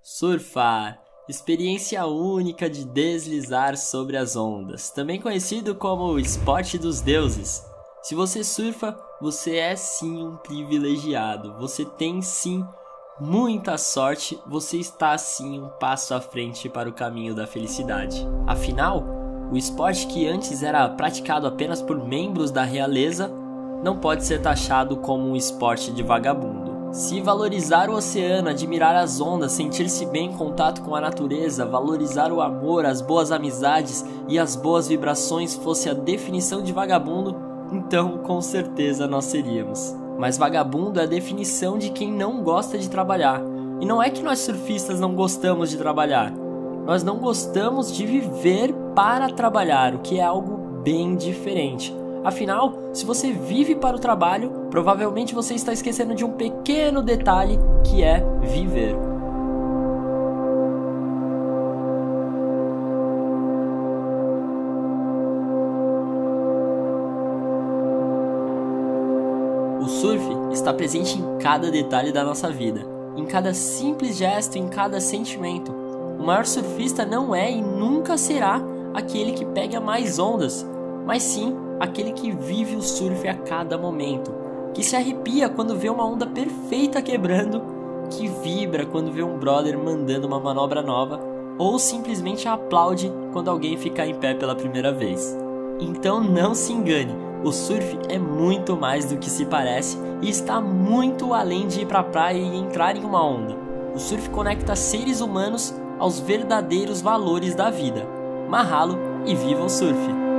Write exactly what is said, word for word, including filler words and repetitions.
Surfar, experiência única de deslizar sobre as ondas, também conhecido como o esporte dos deuses. Se você surfa, você é sim um privilegiado, você tem sim muita sorte, você está sim um passo à frente para o caminho da felicidade. Afinal, o esporte que antes era praticado apenas por membros da realeza não pode ser taxado como um esporte de vagabundo. Se valorizar o oceano, admirar as ondas, sentir-se bem em contato com a natureza, valorizar o amor, as boas amizades e as boas vibrações fosse a definição de vagabundo, então com certeza nós seríamos. Mas vagabundo é a definição de quem não gosta de trabalhar. E não é que nós surfistas não gostamos de trabalhar. Nós não gostamos de viver para trabalhar, o que é algo bem diferente. Afinal, se você vive para o trabalho, provavelmente você está esquecendo de um pequeno detalhe que é viver. O surf está presente em cada detalhe da nossa vida, em cada simples gesto, em cada sentimento. O maior surfista não é e nunca será aquele que pega mais ondas, mas sim aquele que vive o surf a cada momento, que se arrepia quando vê uma onda perfeita quebrando, que vibra quando vê um brother mandando uma manobra nova, ou simplesmente aplaude quando alguém fica em pé pela primeira vez. Então não se engane, o surf é muito mais do que se parece e está muito além de ir pra praia e entrar em uma onda. O surf conecta seres humanos aos verdadeiros valores da vida. Mahalo e viva o surf!